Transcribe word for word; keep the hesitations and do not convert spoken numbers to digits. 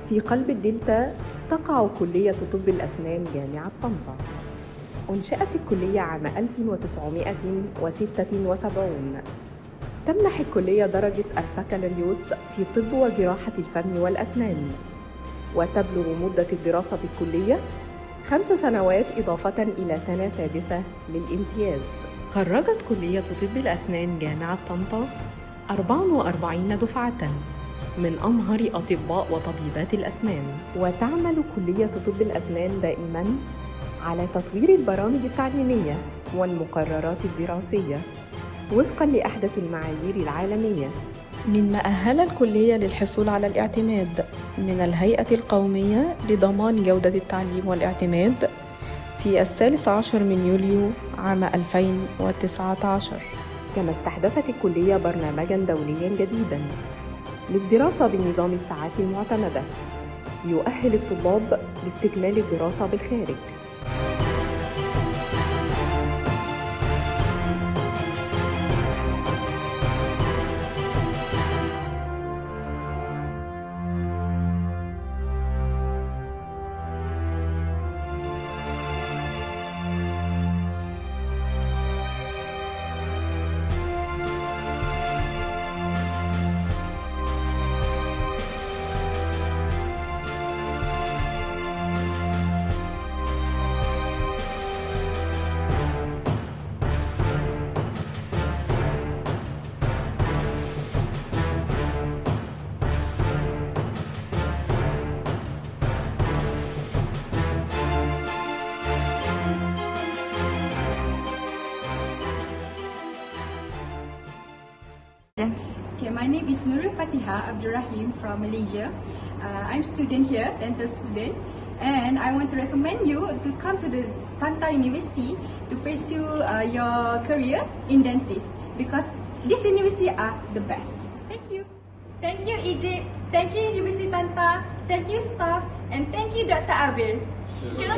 في قلب الدلتا تقع كلية طب الأسنان جامعة طنطا. أنشأت الكلية عام ألف وتسعمائة وستة وسبعين. تمنح الكلية درجة البكالوريوس في طب وجراحة الفم والأسنان، وتبلغ مدة الدراسة بالكلية خمس سنوات إضافة إلى سنة سادسة للامتياز. خرجت كلية طب الأسنان جامعة طنطا أربع وأربعين دفعة من أمهر أطباء وطبيبات الأسنان، وتعمل كلية طب الأسنان دائماً على تطوير البرامج التعليمية والمقررات الدراسية وفقاً لأحدث المعايير العالمية، مما أهل الكلية للحصول على الاعتماد من الهيئة القومية لضمان جودة التعليم والاعتماد في الثالث عشر من يوليو عام ألفين وتسعة عشر. كما استحدثت الكلية برنامجاً دولياً جديداً للدراسة بنظام الساعات المعتمدة يؤهل الطلاب لاستكمال الدراسة بالخارج. Okay, my name is Nurul Fatiha Abdurrahim from Malaysia. Uh, I'm student here, dental student, and I want to recommend you to come to the Tanta University to pursue uh, your career in dentist, because this university are the best. Thank you. Thank you Egypt, thank you University Tanta, thank you staff, and thank you Doctor Abir. Sure.